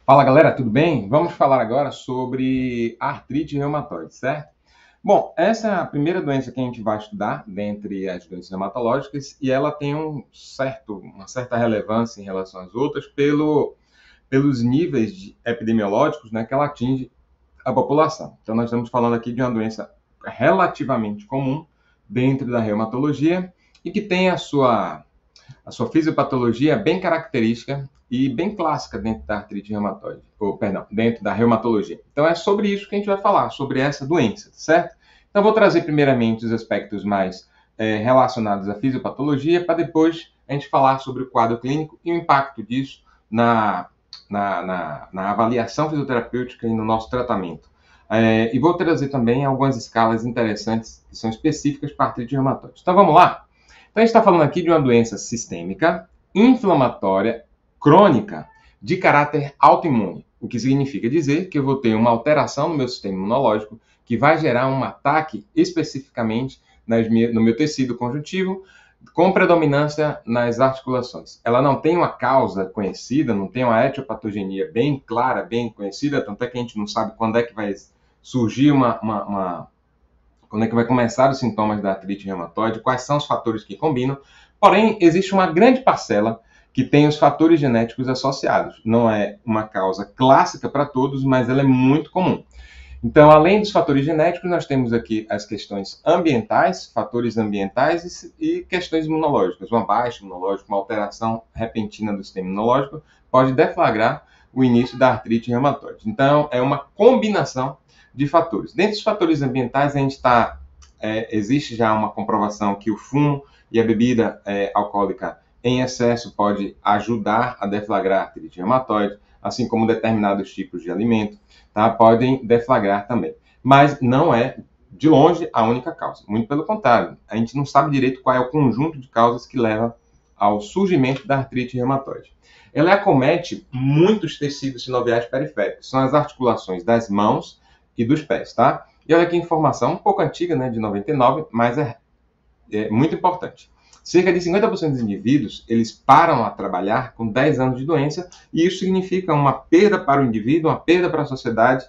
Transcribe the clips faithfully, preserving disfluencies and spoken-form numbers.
Fala galera, tudo bem? Vamos falar agora sobre artrite reumatoide, certo? Bom, essa é a primeira doença que a gente vai estudar dentre as doenças reumatológicas e ela tem um certo, uma certa relevância em relação às outras pelo, pelos níveis de- epidemiológicos, né, que ela atinge a população. Então, nós estamos falando aqui de uma doença relativamente comum dentro da reumatologia e que tem a sua a sua fisiopatologia é bem característica e bem clássica dentro da artrite reumatoide, ou, perdão, dentro da reumatologia. Então é sobre isso que a gente vai falar, sobre essa doença, certo? Então vou trazer primeiramente os aspectos mais é, relacionados à fisiopatologia, para depois a gente falar sobre o quadro clínico e o impacto disso na, na, na, na avaliação fisioterapêutica e no nosso tratamento. É, e vou trazer também algumas escalas interessantes que são específicas para artrite reumatoide. Então vamos lá? Então, a gente está falando aqui de uma doença sistêmica, inflamatória, crônica, de caráter autoimune. O que significa dizer que eu vou ter uma alteração no meu sistema imunológico que vai gerar um ataque especificamente nas, no meu tecido conjuntivo, com predominância nas articulações. Ela não tem uma causa conhecida, não tem uma etiopatogenia bem clara, bem conhecida, tanto é que a gente não sabe quando é que vai surgir uma, uma, uma quando é que vai começar os sintomas da artrite reumatoide, quais são os fatores que combinam. Porém, existe uma grande parcela que tem os fatores genéticos associados. Não é uma causa clássica para todos, mas ela é muito comum. Então, além dos fatores genéticos, nós temos aqui as questões ambientais, fatores ambientais e questões imunológicas. Uma baixa imunológica, uma alteração repentina do sistema imunológico pode deflagrar o início da artrite reumatoide. Então, é uma combinação de fatores. Dentre os fatores ambientais, a gente está, é, existe já uma comprovação que o fumo e a bebida é, alcoólica em excesso pode ajudar a deflagrar a artrite reumatoide, assim como determinados tipos de alimento, tá? Podem deflagrar também. Mas não é, de longe, a única causa. Muito pelo contrário, a gente não sabe direito qual é o conjunto de causas que leva ao surgimento da artrite reumatoide. Ela acomete muitos tecidos sinoviais periféricos, são as articulações das mãos e dos pés, tá? E olha que informação um pouco antiga, né, de noventa e nove, mas é, é muito importante. Cerca de cinquenta por cento dos indivíduos, eles param a trabalhar com dez anos de doença, e isso significa uma perda para o indivíduo, uma perda para a sociedade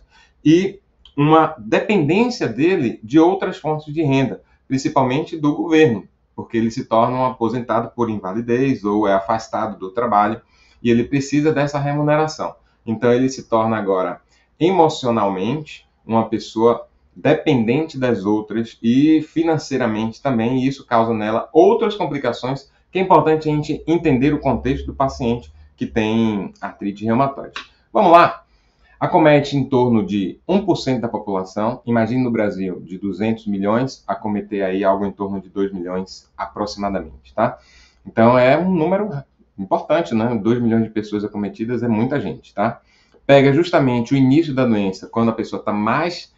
e uma dependência dele de outras fontes de renda, principalmente do governo, porque ele se torna um aposentado por invalidez ou é afastado do trabalho e ele precisa dessa remuneração. Então ele se torna agora emocionalmente uma pessoa dependente das outras e financeiramente também, e isso causa nela outras complicações, que é importante a gente entender o contexto do paciente que tem artrite reumatoide. Vamos lá? Acomete em torno de um por cento da população. Imagine no Brasil, de duzentos milhões, acometer aí algo em torno de dois milhões aproximadamente, tá? Então é um número importante, né? dois milhões de pessoas acometidas é muita gente, tá? Pega justamente o início da doença, quando a pessoa está mais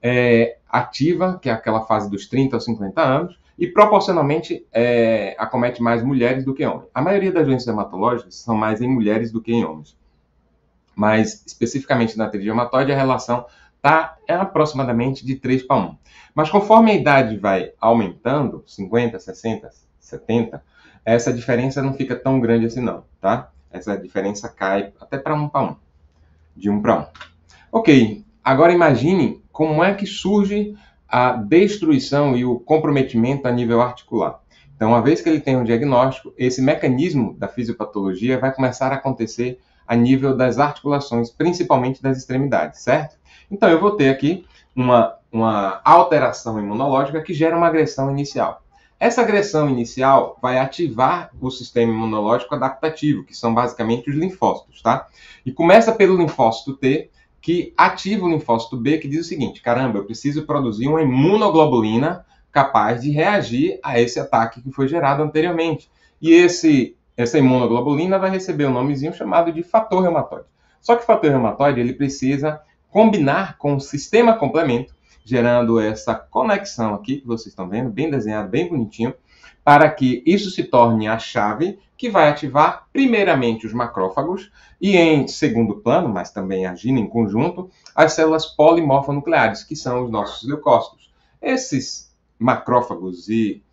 é, ativa, que é aquela fase dos trinta aos cinquenta anos, e proporcionalmente é, acomete mais mulheres do que homens. A maioria das doenças hematológicas são mais em mulheres do que em homens. Mas, especificamente na artrite reumatoide, a relação tá, é aproximadamente de três para um. Mas conforme a idade vai aumentando, cinquenta, sessenta, setenta, essa diferença não fica tão grande assim não, tá? Essa diferença cai até para um para um. De um para um. Ok, agora imagine como é que surge a destruição e o comprometimento a nível articular. Então, uma vez que ele tem um diagnóstico, esse mecanismo da fisiopatologia vai começar a acontecer a nível das articulações, principalmente das extremidades, certo? Então, eu vou ter aqui uma, uma alteração imunológica que gera uma agressão inicial. Essa agressão inicial vai ativar o sistema imunológico adaptativo, que são basicamente os linfócitos, tá? E começa pelo linfócito T, que ativa o linfócito B, que diz o seguinte: caramba, eu preciso produzir uma imunoglobulina capaz de reagir a esse ataque que foi gerado anteriormente. E esse, essa imunoglobulina vai receber um nomezinho chamado de fator reumatoide. Só que o fator reumatoide ele precisa combinar com o sistema complemento, gerando essa conexão aqui, que vocês estão vendo, bem desenhado, bem bonitinho, para que isso se torne a chave que vai ativar primeiramente os macrófagos e em segundo plano, mas também agindo em conjunto, as células polimorfonucleares, que são os nossos leucócitos. Esses macrófagos e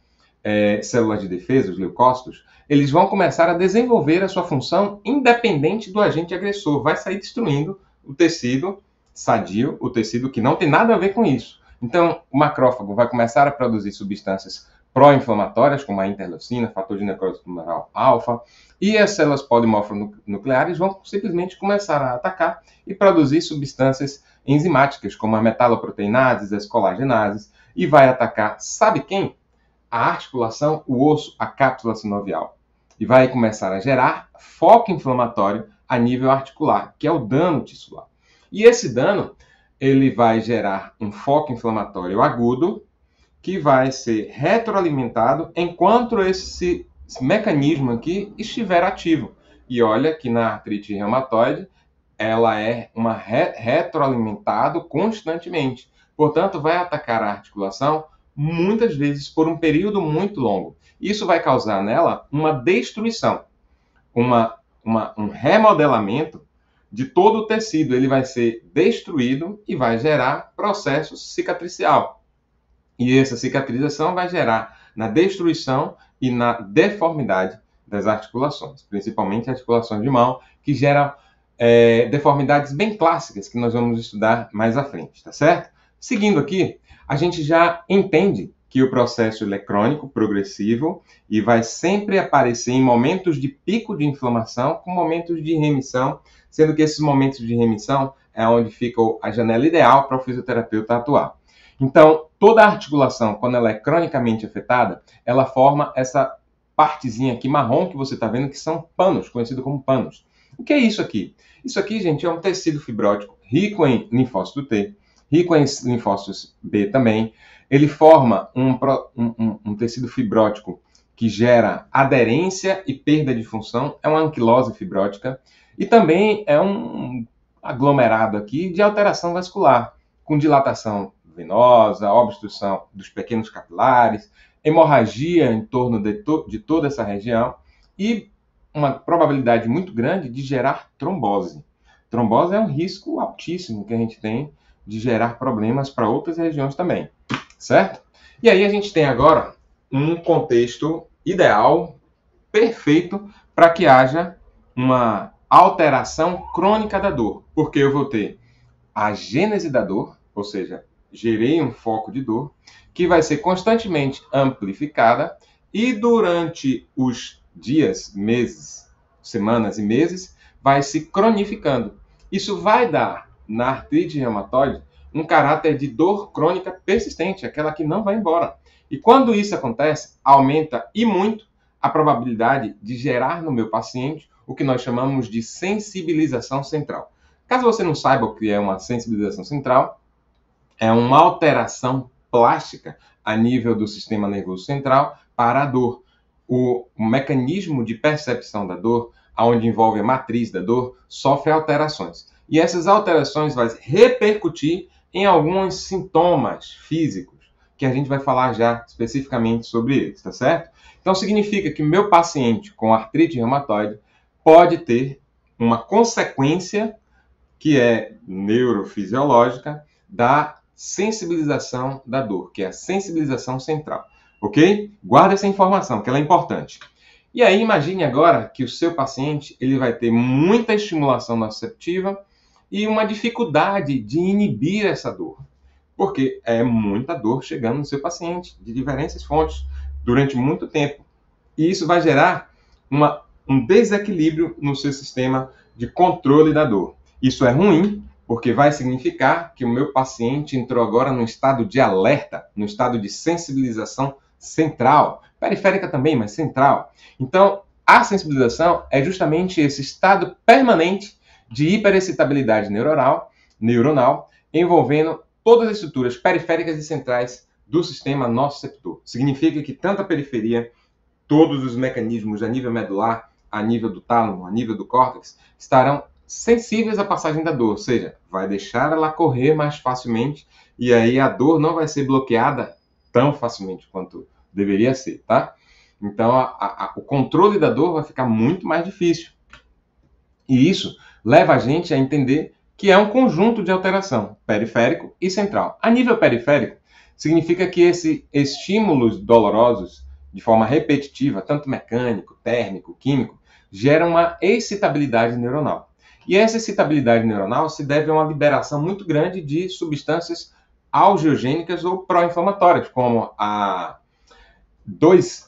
é, células de defesa, os leucócitos, eles vão começar a desenvolver a sua função independente do agente agressor. Vai sair destruindo o tecido sadio, o tecido que não tem nada a ver com isso. Então, o macrófago vai começar a produzir substâncias pró-inflamatórias, como a interleucina, fator de necrose tumoral alfa, e as células polimorfonucleares vão simplesmente começar a atacar e produzir substâncias enzimáticas, como a metaloproteinases, as colagenases, e vai atacar, sabe quem? A articulação, o osso, a cápsula sinovial. E vai começar a gerar foco inflamatório a nível articular, que é o dano tissular. E esse dano, ele vai gerar um foco inflamatório agudo, que vai ser retroalimentado enquanto esse, esse mecanismo aqui estiver ativo. E olha que na artrite reumatoide, ela é uma re retroalimentado constantemente. Portanto, vai atacar a articulação muitas vezes por um período muito longo. Isso vai causar nela uma destruição, uma, uma, um remodelamento de todo o tecido. Ele vai ser destruído e vai gerar processo cicatricial. E essa cicatrização vai gerar na destruição e na deformidade das articulações, principalmente articulações de mão, que geram é, deformidades bem clássicas que nós vamos estudar mais à frente, tá certo? Seguindo aqui, a gente já entende que o processo ele é crônico, progressivo, e vai sempre aparecer em momentos de pico de inflamação com momentos de remissão, sendo que esses momentos de remissão é onde fica a janela ideal para o fisioterapeuta atuar. Então, toda a articulação, quando ela é cronicamente afetada, ela forma essa partezinha aqui marrom que você está vendo, que são panos, conhecido como panos. O que é isso aqui? Isso aqui, gente, é um tecido fibrótico rico em linfócito T, rico em linfócitos B também. Ele forma um, um, um tecido fibrótico que gera aderência e perda de função, é uma anquilose fibrótica, e também é um aglomerado aqui de alteração vascular, com dilatação venosa, obstrução dos pequenos capilares, hemorragia em torno de, to de toda essa região e uma probabilidade muito grande de gerar trombose. Trombose é um risco altíssimo que a gente tem de gerar problemas para outras regiões também, certo? E aí a gente tem agora um contexto ideal, perfeito, para que haja uma alteração crônica da dor, porque eu vou ter a gênese da dor, ou seja, gerei um foco de dor, que vai ser constantemente amplificada e durante os dias, meses, semanas e meses, vai se cronificando. Isso vai dar, na artrite reumatoide, um caráter de dor crônica persistente, aquela que não vai embora. E quando isso acontece, aumenta e muito a probabilidade de gerar no meu paciente o que nós chamamos de sensibilização central. Caso você não saiba o que é uma sensibilização central, é uma alteração plástica a nível do sistema nervoso central para a dor. O, o mecanismo de percepção da dor, onde envolve a matriz da dor, sofre alterações. E essas alterações vão repercutir em alguns sintomas físicos, que a gente vai falar já especificamente sobre eles, tá certo? Então, significa que o meu paciente com artrite reumatoide pode ter uma consequência que é neurofisiológica da sensibilização da dor, que é a sensibilização central, ok? Guarda essa informação, que ela é importante. E aí, imagine agora que o seu paciente ele vai ter muita estimulação nociceptiva e uma dificuldade de inibir essa dor, porque é muita dor chegando no seu paciente, de diversas fontes, durante muito tempo. E isso vai gerar uma, um desequilíbrio no seu sistema de controle da dor. Isso é ruim, porque vai significar que o meu paciente entrou agora no estado de alerta, no estado de sensibilização central, periférica também, mas central. Então, a sensibilização é justamente esse estado permanente de hiperexcitabilidade neuronal, neuronal envolvendo todas as estruturas periféricas e centrais do sistema nociceptor. Significa que tanto a periferia, todos os mecanismos a nível medular, a nível do tálamo, a nível do córtex, estarão sensíveis à passagem da dor, ou seja, vai deixar ela correr mais facilmente e aí a dor não vai ser bloqueada tão facilmente quanto deveria ser, tá? Então, a, a, o controle da dor vai ficar muito mais difícil. E isso leva a gente a entender que é um conjunto de alteração, periférico e central. A nível periférico, significa que esses estímulos dolorosos de forma repetitiva, tanto mecânico, térmico, químico, gera uma excitabilidade neuronal. E essa excitabilidade neuronal se deve a uma liberação muito grande de substâncias algeogênicas ou pró-inflamatórias, como a dois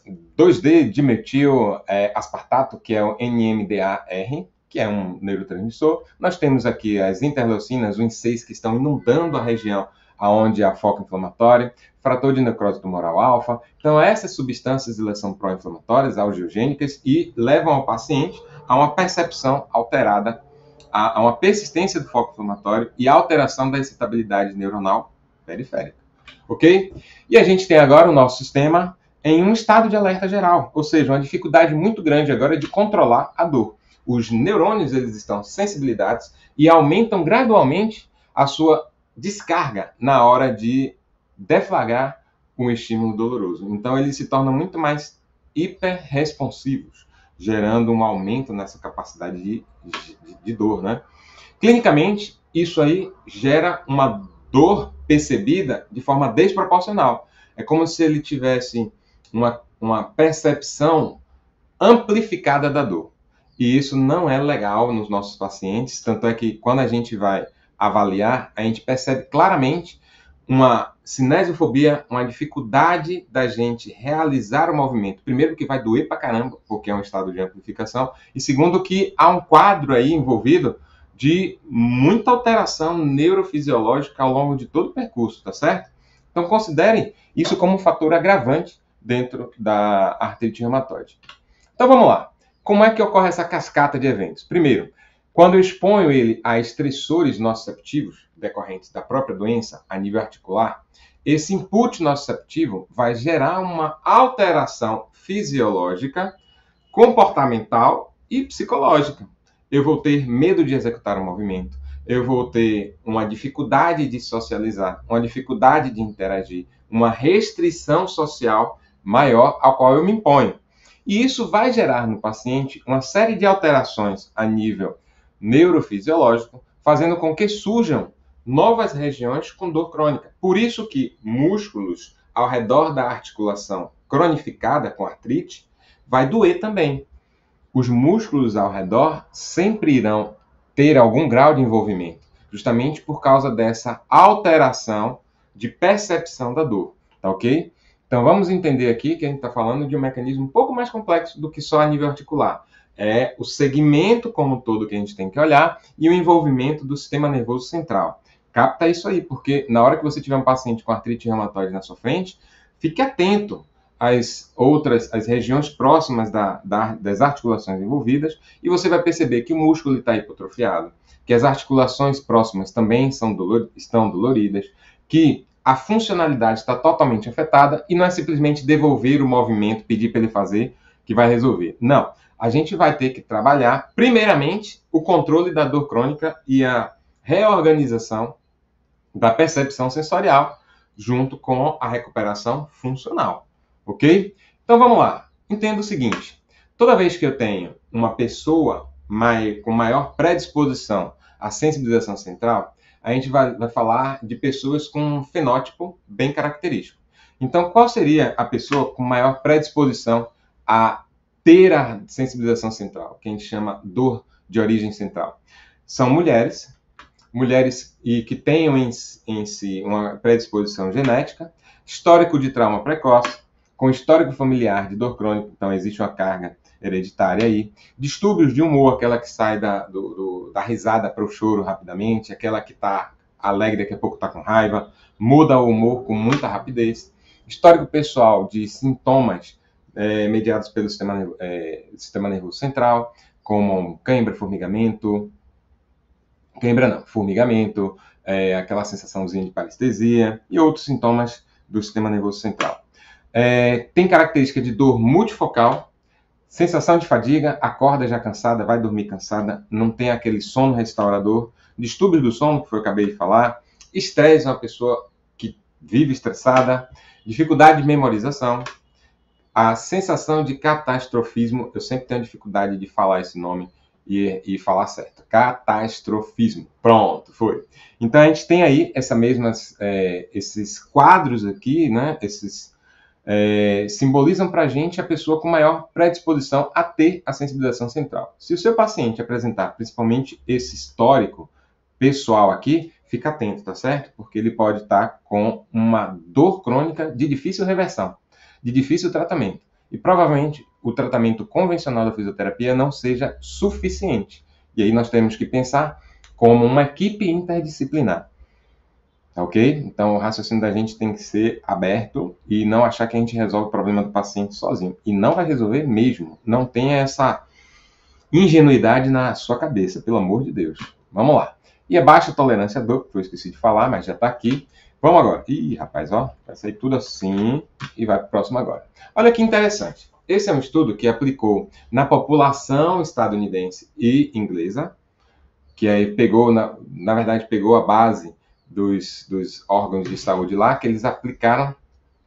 D dimetil aspartato, que é o N M D A R, que é um neurotransmissor. Nós temos aqui as interleucinas um e seis, que estão inundando a região onde há foco inflamatório, fator de necrose tumoral alfa. Então, essas substâncias elas são pró-inflamatórias, algeogênicas, e levam ao paciente a uma percepção alterada, a uma persistência do foco inflamatório e alteração da excitabilidade neuronal periférica. Ok? E a gente tem agora o nosso sistema em um estado de alerta geral, ou seja, uma dificuldade muito grande agora de controlar a dor. Os neurônios eles estão sensibilizados e aumentam gradualmente a sua descarga na hora de deflagrar um estímulo doloroso. Então, eles se tornam muito mais hiperresponsivos, gerando um aumento nessa capacidade de, de, de dor, né? Clinicamente, isso aí gera uma dor percebida de forma desproporcional. É como se ele tivesse uma, uma percepção amplificada da dor. E isso não é legal nos nossos pacientes, tanto é que quando a gente vai avaliar, a gente percebe claramente uma cinesiofobia, uma dificuldade da gente realizar o movimento. Primeiro, que vai doer pra caramba, porque é um estado de amplificação, e segundo, que há um quadro aí envolvido de muita alteração neurofisiológica ao longo de todo o percurso, tá certo? Então, considerem isso como um fator agravante dentro da artrite reumatoide. Então, vamos lá. Como é que ocorre essa cascata de eventos? Primeiro, quando eu exponho ele a estressores nociceptivos decorrentes da própria doença a nível articular, esse input nociceptivo vai gerar uma alteração fisiológica, comportamental e psicológica. Eu vou ter medo de executar um movimento, eu vou ter uma dificuldade de socializar, uma dificuldade de interagir, uma restrição social maior ao qual eu me imponho. E isso vai gerar no paciente uma série de alterações a nível neurofisiológico, fazendo com que surjam novas regiões com dor crônica. Por isso que músculos ao redor da articulação cronificada com artrite vai doer também. Os músculos ao redor sempre irão ter algum grau de envolvimento, justamente por causa dessa alteração de percepção da dor, tá ok? Então vamos entender aqui que a gente está falando de um mecanismo um pouco mais complexo do que só a nível articular. É o segmento como um todo que a gente tem que olhar e o envolvimento do sistema nervoso central. Capta isso aí, porque na hora que você tiver um paciente com artrite reumatoide na sua frente, fique atento às outras, às regiões próximas da, da, das articulações envolvidas, e você vai perceber que o músculo está hipotrofiado, que as articulações próximas também são dolor, estão doloridas, que a funcionalidade está totalmente afetada, e não é simplesmente devolver o movimento, pedir para ele fazer, que vai resolver. Não. A gente vai ter que trabalhar, primeiramente, o controle da dor crônica e a reorganização da percepção sensorial, junto com a recuperação funcional. Ok? Então vamos lá. Entenda o seguinte: toda vez que eu tenho uma pessoa mai, com maior predisposição à sensibilização central, a gente vai, vai falar de pessoas com um fenótipo bem característico. Então, qual seria a pessoa com maior predisposição a ter a sensibilização central, que a gente chama dor de origem central? São mulheres, mulheres e que tenham em, em si uma predisposição genética, histórico de trauma precoce, com histórico familiar de dor crônica, então existe uma carga hereditária aí, distúrbios de humor, aquela que sai da, do, do, da risada para o choro rapidamente, aquela que está alegre, daqui a pouco está com raiva, muda o humor com muita rapidez, histórico pessoal de sintomas é, mediados pelo sistema, é, sistema nervoso central, como cãibra, formigamento, cãibra não, formigamento, é, aquela sensaçãozinha de parestesia e outros sintomas do sistema nervoso central. É, tem característica de dor multifocal, sensação de fadiga, acorda já cansada, vai dormir cansada, não tem aquele sono restaurador, distúrbios do sono, que foi o que eu acabei de falar, estresse, uma pessoa que vive estressada, dificuldade de memorização, a sensação de catastrofismo, eu sempre tenho dificuldade de falar esse nome e, e falar certo, catastrofismo, pronto, foi. Então a gente tem aí essa mesmas, é, esses quadros aqui, né, esses é, simbolizam para a gente a pessoa com maior predisposição a ter a sensibilização central. Se o seu paciente apresentar principalmente esse histórico pessoal aqui, fica atento, tá certo? Porque ele pode estar com uma dor crônica de difícil reversão, de difícil tratamento. E provavelmente o tratamento convencional da fisioterapia não seja suficiente. E aí nós temos que pensar como uma equipe interdisciplinar. Tá ok? Então o raciocínio da gente tem que ser aberto e não achar que a gente resolve o problema do paciente sozinho. E não vai resolver mesmo. Não tenha essa ingenuidade na sua cabeça, pelo amor de Deus. Vamos lá. E a baixa tolerância à dor, que eu esqueci de falar, mas já está aqui. Vamos agora. Ih, rapaz, ó, vai sair tudo assim e vai para o próximo agora. Olha que interessante. Esse é um estudo que aplicou na população estadunidense e inglesa, que aí pegou, na, na verdade, pegou a base dos, dos órgãos de saúde lá, que eles aplicaram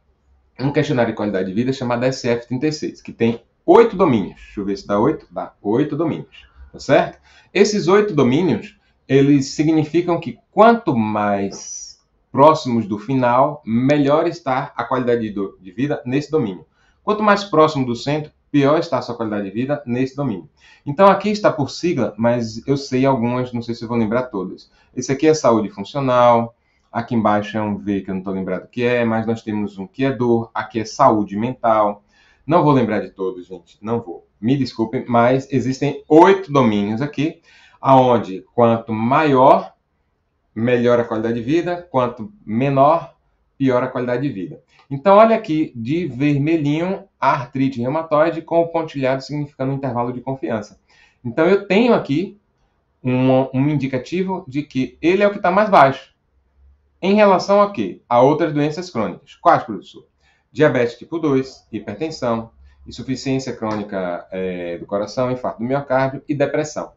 um questionário de qualidade de vida chamado S F trinta e seis, que tem oito domínios. Deixa eu ver se dá oito. Dá oito domínios, tá certo? Esses oito domínios, eles significam que quanto mais próximos do final, melhor está a qualidade de vida nesse domínio. Quanto mais próximo do centro, pior está a sua qualidade de vida nesse domínio. Então aqui está por sigla, mas eu sei algumas, não sei se eu vou lembrar todas. Esse aqui é saúde funcional, aqui embaixo é um V que eu não estou lembrado o que é, mas nós temos um que é dor, aqui é saúde mental. Não vou lembrar de todos, gente, não vou. Me desculpem, mas existem oito domínios aqui, aonde quanto maior, melhor a qualidade de vida, quanto menor, pior a qualidade de vida. Então, olha aqui, de vermelhinho, a artrite reumatoide com o pontilhado significando um intervalo de confiança. Então, eu tenho aqui um, um indicativo de que ele é o que está mais baixo. Em relação a quê? A outras doenças crônicas. Quais, professor? Diabetes tipo dois, hipertensão, insuficiência crônica é, do coração, infarto do miocárdio e depressão.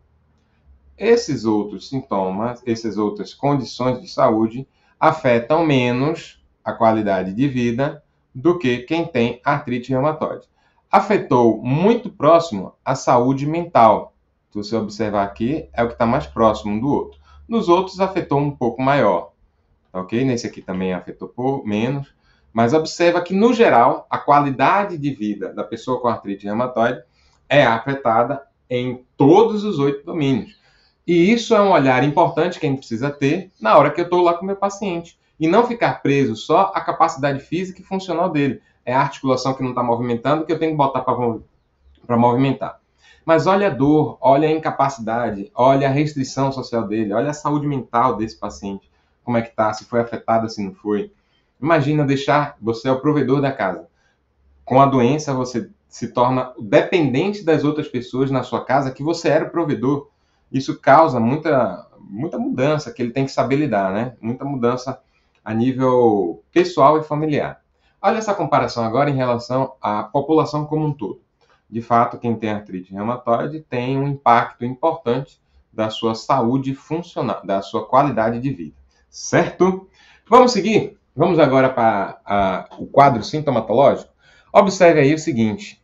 Esses outros sintomas, essas outras condições de saúde afetam menos a qualidade de vida do que quem tem artrite reumatoide. Afetou muito próximo a saúde mental. Se você observar aqui, é o que está mais próximo um do outro. Nos outros, afetou um pouco maior. Ok? Nesse aqui também afetou por menos. Mas observa que, no geral, a qualidade de vida da pessoa com artrite reumatoide é afetada em todos os oito domínios. E isso é um olhar importante que a gente precisa ter na hora que eu estou lá com o meu paciente. E não ficar preso só à capacidade física e funcional dele. É a articulação que não está movimentando que eu tenho que botar para movimentar. Mas olha a dor, olha a incapacidade, olha a restrição social dele, olha a saúde mental desse paciente. Como é que está, se foi afetada, se não foi. Imagina deixar, você é o provedor da casa. Com a doença, você se torna dependente das outras pessoas na sua casa, que você era o provedor. Isso causa muita, muita mudança que ele tem que saber lidar, né? Muita mudança a nível pessoal e familiar. Olha essa comparação agora em relação à população como um todo. De fato, quem tem artrite reumatoide tem um impacto importante da sua saúde funcional, da sua qualidade de vida. Certo? Vamos seguir? Vamos agora para a, o quadro sintomatológico. Observe aí o seguinte.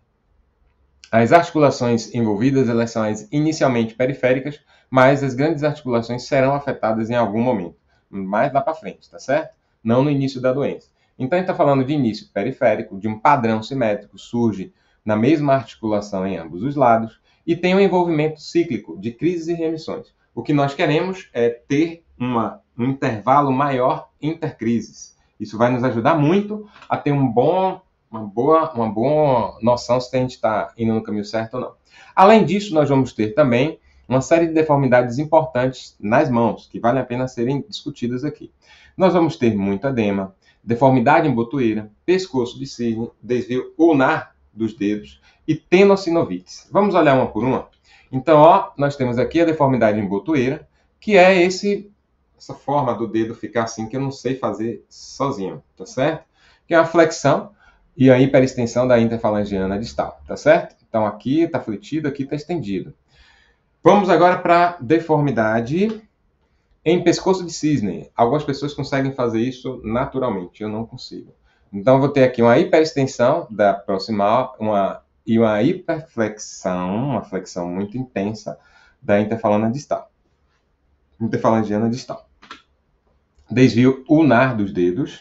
As articulações envolvidas, elas são as inicialmente periféricas, mas as grandes articulações serão afetadas em algum momento. Mais lá para frente, tá certo? Não no início da doença. Então, a gente está falando de início periférico, de um padrão simétrico, surge na mesma articulação em ambos os lados, e tem um envolvimento cíclico de crises e remissões. O que nós queremos é ter uma, um intervalo maior intercrises. Isso vai nos ajudar muito a ter um bom, uma, boa, uma boa noção se a gente está indo no caminho certo ou não. Além disso, nós vamos ter também uma série de deformidades importantes nas mãos, que vale a pena serem discutidas aqui. Nós vamos ter muito edema, deformidade em botoeira, pescoço de cisne, desvio ulnar dos dedos e tenossinovites. Vamos olhar uma por uma? Então, ó, nós temos aqui a deformidade em botoeira, que é esse, essa forma do dedo ficar assim, que eu não sei fazer sozinho, tá certo? Que é a flexão e a hiperextensão da interfalangiana distal, tá certo? Então, aqui está fletido, aqui está estendido. Vamos agora para deformidade em pescoço de cisne. Algumas pessoas conseguem fazer isso naturalmente, eu não consigo. Então, eu vou ter aqui uma hiperextensão da proximal uma, e uma hiperflexão, uma flexão muito intensa da interfalana distal. Interfalangiana distal. Desvio ulnar dos dedos.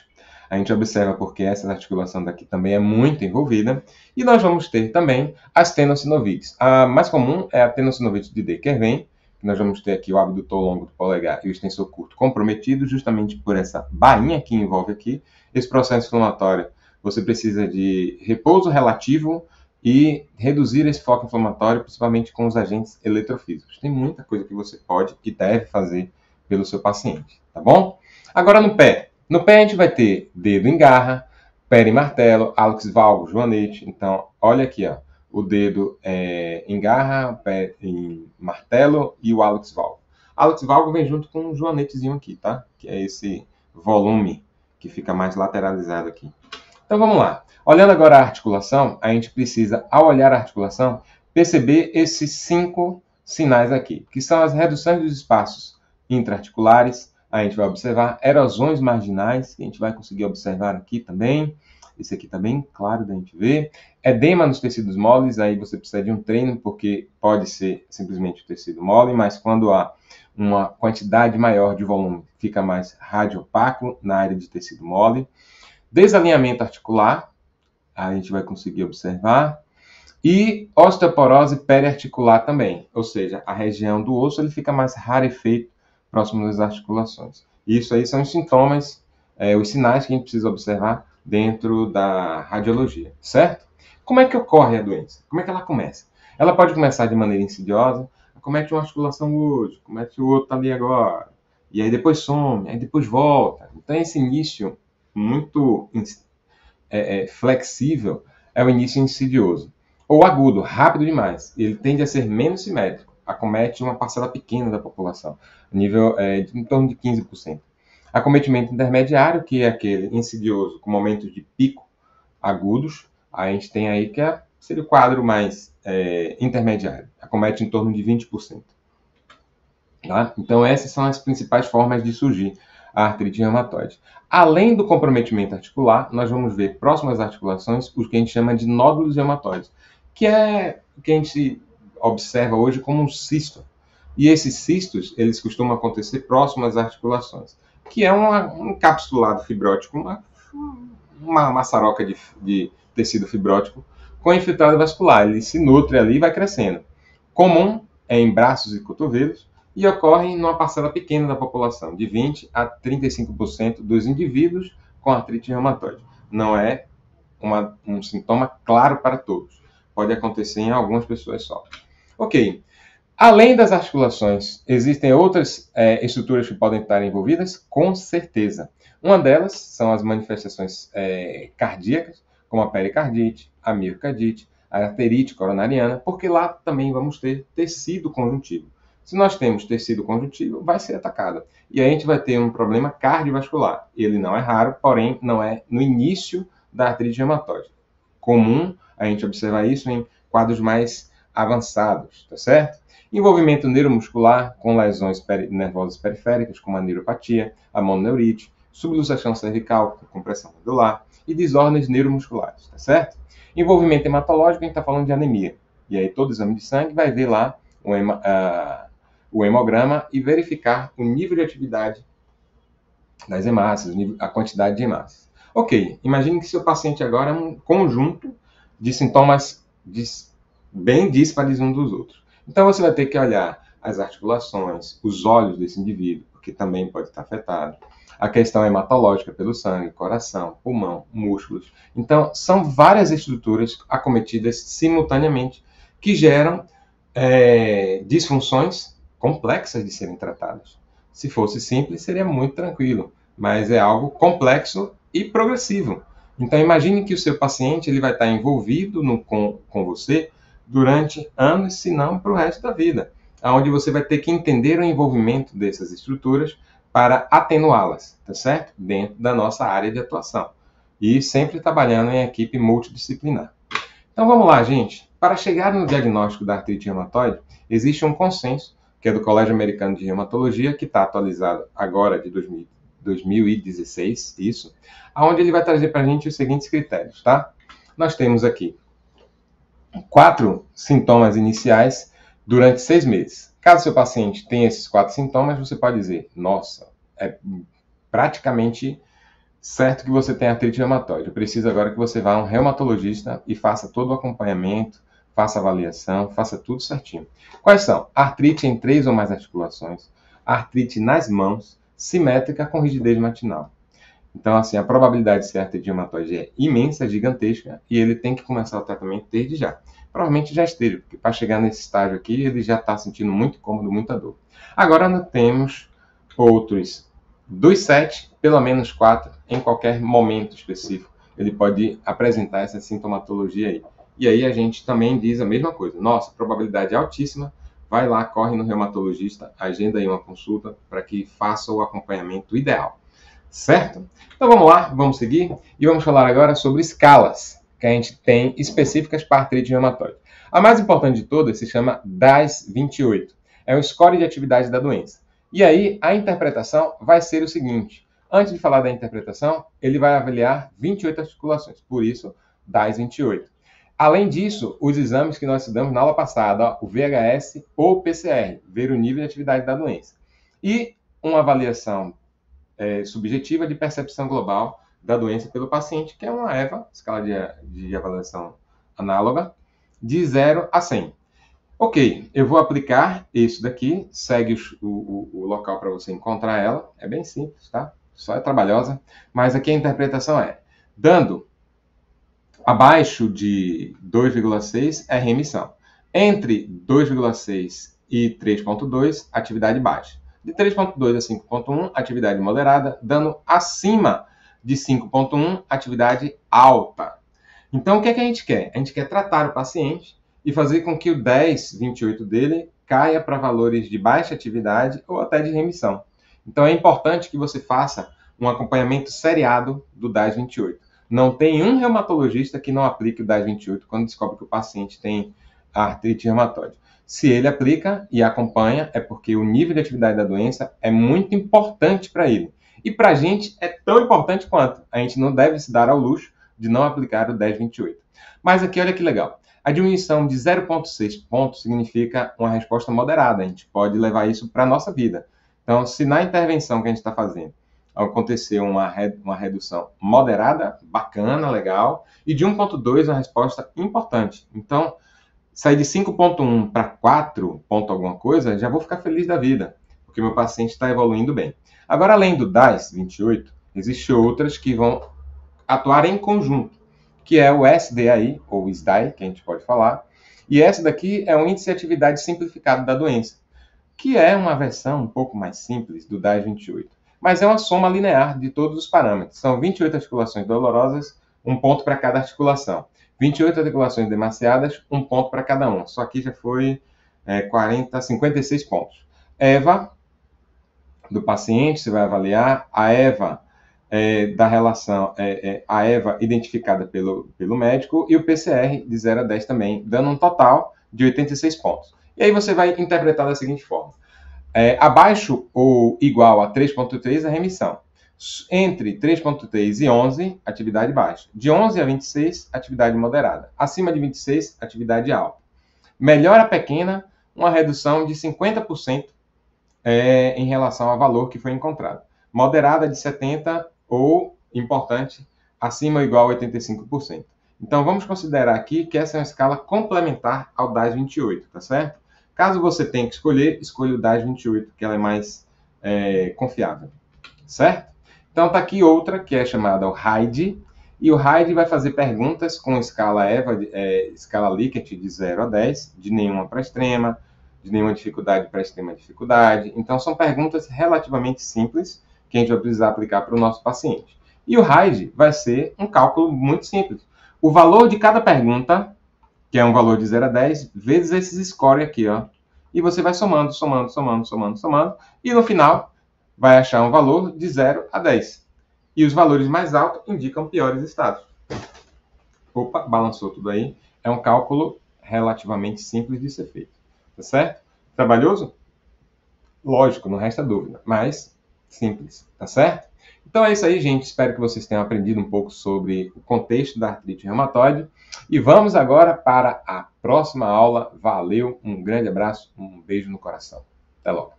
A gente observa porque essa articulação daqui também é muito envolvida. E nós vamos ter também as tenossinovites. A mais comum é a tenossinovite de De Quervain, que nós vamos ter aqui o abdutor longo do polegar e o extensor curto comprometido, justamente por essa bainha que envolve aqui. Esse processo inflamatório, você precisa de repouso relativo e reduzir esse foco inflamatório, principalmente com os agentes eletrofísicos. Tem muita coisa que você pode e deve fazer pelo seu paciente, tá bom? Agora no pé. No pé a gente vai ter dedo em garra, pé em martelo, hálux valgo, joanete. Então, olha aqui, ó, o dedo é, em garra, o pé em martelo e o hálux valgo. Hálux valgo vem junto com um joanetezinho aqui, tá? Que é esse volume que fica mais lateralizado aqui. Então vamos lá. Olhando agora a articulação, a gente precisa, ao olhar a articulação, perceber esses cinco sinais aqui, que são as reduções dos espaços intraarticulares. A gente vai observar erosões marginais, que a gente vai conseguir observar aqui também. Esse aqui está bem claro da gente ver. Edema nos tecidos moles, aí você precisa de um treino, porque pode ser simplesmente o tecido mole, mas quando há uma quantidade maior de volume, fica mais radiopaco na área de tecido mole. Desalinhamento articular, a gente vai conseguir observar. E osteoporose periarticular também, ou seja, a região do osso ele fica mais rarefeito próximo das articulações. Isso aí são os sintomas, é, os sinais que a gente precisa observar dentro da radiologia, certo? Como é que ocorre a doença? Como é que ela começa? Ela pode começar de maneira insidiosa, comete uma articulação hoje, comete o outro ali agora, e aí depois some, aí depois volta. Então esse início muito é, é, flexível é o início insidioso. Ou agudo, rápido demais. Ele tende a ser menos simétrico. Acomete uma parcela pequena da população, nível é, de, em torno de quinze por cento. Acometimento intermediário, que é aquele insidioso com momentos de pico agudos, a gente tem aí que é, seria o quadro mais é, intermediário. Acomete em torno de vinte por cento. Tá? Então essas são as principais formas de surgir a artrite reumatoide. Além do comprometimento articular, nós vamos ver próximas articulações o que a gente chama de nódulos reumatoides, que é o que a gente observa hoje como um cisto. E esses cistos, eles costumam acontecer próximos às articulações, que é uma, um encapsulado fibrótico, uma, uma maçaroca de, de tecido fibrótico com infiltrado vascular. Ele se nutre ali e vai crescendo. Comum é em braços e cotovelos e ocorre numa parcela pequena da população, de vinte a trinta e cinco por cento dos indivíduos com artrite reumatoide. Não é uma, um sintoma claro para todos. Pode acontecer em algumas pessoas só. Ok. Além das articulações, existem outras é, estruturas que podem estar envolvidas? Com certeza. Uma delas são as manifestações é, cardíacas, como a pericardite, a miocardite, a arterite coronariana, porque lá também vamos ter tecido conjuntivo. Se nós temos tecido conjuntivo, vai ser atacado. E aí a gente vai ter um problema cardiovascular. Ele não é raro, porém não é no início da artrite reumatoide. Comum a gente observar isso em quadros mais avançados, tá certo? Envolvimento neuromuscular com lesões peri nervosas periféricas, como a neuropatia, a mononeurite, subluxação cervical com compressão medular e desordens neuromusculares, tá certo? Envolvimento hematológico, a gente está falando de anemia. E aí todo exame de sangue vai ver lá o, hema, uh, o hemograma e verificar o nível de atividade das hemácias, a quantidade de hemácias. Ok, imagine que seu paciente agora é um conjunto de sintomas bem díspares uns dos outros. Então você vai ter que olhar as articulações, os olhos desse indivíduo, porque também pode estar afetado. A questão hematológica pelo sangue, coração, pulmão, músculos. Então são várias estruturas acometidas simultaneamente que geram é, disfunções complexas de serem tratadas. Se fosse simples, seria muito tranquilo, mas é algo complexo e progressivo. Então imagine que o seu paciente ele vai estar envolvido no, com, com você durante anos, se não para o resto da vida, onde você vai ter que entender o envolvimento dessas estruturas para atenuá-las, tá certo? Dentro da nossa área de atuação. E sempre trabalhando em equipe multidisciplinar. Então vamos lá, gente. Para chegar no diagnóstico da artrite reumatoide, existe um consenso, que é do Colégio Americano de Reumatologia, que está atualizado agora de dois mil e dezesseis, isso, onde ele vai trazer para a gente os seguintes critérios, tá? Nós temos aqui quatro sintomas iniciais durante seis meses. Caso seu paciente tenha esses quatro sintomas, você pode dizer, nossa, é praticamente Certo que você tem artrite reumatoide. Eu preciso agora que você vá a um reumatologista e faça todo o acompanhamento, faça avaliação, faça tudo certinho. Quais são? Artrite em três ou mais articulações, artrite nas mãos, simétrica com rigidez matinal. Então, assim, a probabilidade de ser artrite reumatoide é imensa, gigantesca, e ele tem que começar o tratamento desde já. Provavelmente já esteja, porque para chegar nesse estágio aqui, ele já está sentindo muito incômodo, muita dor. Agora, nós temos outros dos sete, pelo menos quatro, em qualquer momento específico, ele pode apresentar essa sintomatologia aí. E aí a gente também diz a mesma coisa. Nossa, probabilidade é altíssima, vai lá, corre no reumatologista, agenda aí uma consulta para que faça o acompanhamento ideal. Certo? Então vamos lá, vamos seguir e vamos falar agora sobre escalas que a gente tem específicas para artrite reumatoide. A mais importante de todas se chama D A S vinte e oito. É o score de atividade da doença. E aí a interpretação vai ser o seguinte. Antes de falar da interpretação, ele vai avaliar vinte e oito articulações. Por isso, D A S vinte e oito. Além disso, os exames que nós estudamos na aula passada, ó, o V H S ou o P C R, ver o nível de atividade da doença. E uma avaliação é, subjetiva de percepção global da doença pelo paciente, que é uma EVA, escala de, de avaliação análoga, de zero a cem. Ok, eu vou aplicar isso daqui, segue o, o, o local para você encontrar ela, é bem simples, tá? Só é trabalhosa, mas aqui a interpretação é, dando abaixo de dois vírgula seis é remissão, entre dois vírgula seis e três vírgula dois, atividade baixa. De três vírgula dois a cinco vírgula um, atividade moderada, dando acima de cinco vírgula um, atividade alta. Então, o que é que a gente quer? A gente quer tratar o paciente e fazer com que o D A S vinte e oito dele caia para valores de baixa atividade ou até de remissão. Então, é importante que você faça um acompanhamento seriado do D A S vinte e oito. Não tem um reumatologista que não aplique o D A S vinte e oito quando descobre que o paciente tem artrite reumatoide. Se ele aplica e acompanha, é porque o nível de atividade da doença é muito importante para ele. E para a gente é tão importante quanto. A gente não deve se dar ao luxo de não aplicar o D A S vinte e oito. Mas aqui, olha que legal. A diminuição de zero vírgula seis pontos significa uma resposta moderada. A gente pode levar isso para a nossa vida. Então, se na intervenção que a gente está fazendo acontecer uma, uma redução moderada, bacana, legal, e de um vírgula dois uma resposta importante. Então, sair de cinco vírgula um para quatro ponto alguma coisa, já vou ficar feliz da vida, porque meu paciente está evoluindo bem. Agora, além do D A S vinte e oito, existem outras que vão atuar em conjunto, que é o S D A I, ou S D A I, que a gente pode falar, e essa daqui é o Índice de Atividade Simplificado da Doença, que é uma versão um pouco mais simples do D A S vinte e oito, mas é uma soma linear de todos os parâmetros. São vinte e oito articulações dolorosas, um ponto para cada articulação. vinte e oito articulações demasiadas, um ponto para cada uma. Só aqui já foi é, quarenta, cinquenta e seis pontos. EVA do paciente, você vai avaliar. A EVA é, da relação, é, é, a EVA identificada pelo, pelo médico. E o P C R de zero a dez também, dando um total de oitenta e seis pontos. E aí você vai interpretar da seguinte forma. É, abaixo ou igual a três vírgula três é remissão. Entre três vírgula três e onze, atividade baixa. De onze a vinte e seis, atividade moderada. Acima de vinte e seis, atividade alta. Melhora pequena, uma redução de cinquenta por cento é, em relação ao valor que foi encontrado. Moderada de setenta por cento ou, importante, acima ou igual a oitenta e cinco por cento. Então, vamos considerar aqui que essa é uma escala complementar ao D A S vinte e oito, tá certo? Caso você tenha que escolher, escolha o D A S vinte e oito, que ela é mais é, confiável, certo? Então, está aqui outra, que é chamada o R A I D, e o R A I D vai fazer perguntas com escala EVA, é, escala Likert de zero a dez, de nenhuma para extrema, de nenhuma dificuldade para extrema dificuldade. Então, são perguntas relativamente simples, que a gente vai precisar aplicar para o nosso paciente. E o R A I D vai ser um cálculo muito simples. O valor de cada pergunta, que é um valor de zero a dez, vezes esses score aqui, ó. E você vai somando, somando, somando, somando, somando, e no final vai achar um valor de zero a dez. E os valores mais altos indicam piores estados. Opa, balançou tudo aí. É um cálculo relativamente simples de ser feito. Tá certo? Trabalhoso? Lógico, não resta dúvida, mas simples, tá certo? Então é isso aí, gente. Espero que vocês tenham aprendido um pouco sobre o contexto da artrite reumatoide. E vamos agora para a próxima aula. Valeu, um grande abraço, um beijo no coração. Até logo.